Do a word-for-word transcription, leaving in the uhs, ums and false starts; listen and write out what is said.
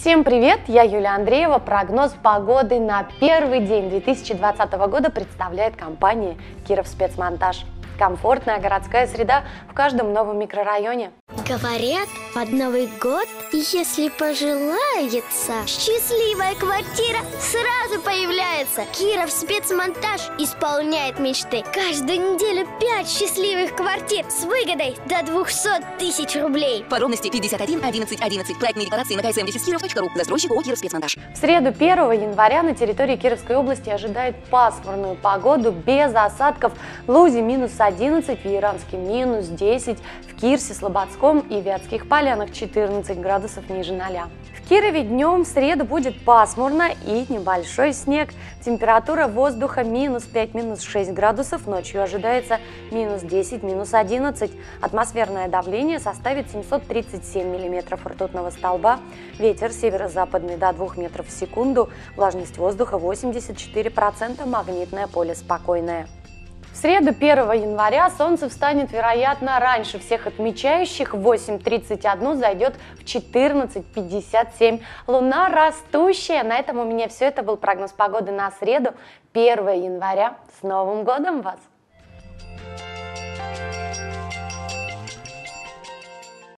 Всем привет! Я Юлия Андреева. Прогноз погоды на первый день две тысячи двадцатого года представляет компания «Кировспецмонтаж». Комфортная городская среда в каждом новом микрорайоне. Говорят, под Новый год, если пожелается, счастливая квартира сразу появляется. Кировспецмонтаж исполняет мечты. Каждую неделю пять счастливых квартир с выгодой до двухсот тысяч рублей. Подробности пятьдесят один одиннадцать одиннадцать. Проектные декларации на кайсм киров точка ру. Застройщик ООО «Кировспецмонтаж». В среду первого января на территории Кировской области ожидает пасмурную погоду без осадков. В Лузе минус одиннадцать, в Яранске минус десять, в Кирсе, Слободском и Вятских Полянах четырнадцать градусов ниже ноля. В Кирове днем в среду будет пасмурно и небольшой снег. Температура воздуха минус пять, минус шесть градусов, ночью ожидается минус десять, минус одиннадцать. Атмосферное давление составит семьсот тридцать семь миллиметров ртутного столба. Ветер северо-западный до двух метров в секунду. Влажность воздуха восемьдесят четыре процента, магнитное поле спокойное. В среду первого января солнце встанет, вероятно, раньше всех отмечающих. В восемь тридцать один зайдет в четырнадцать пятьдесят семь. Луна растущая. На этом у меня все. Это был прогноз погоды на среду первого января. С Новым годом вас!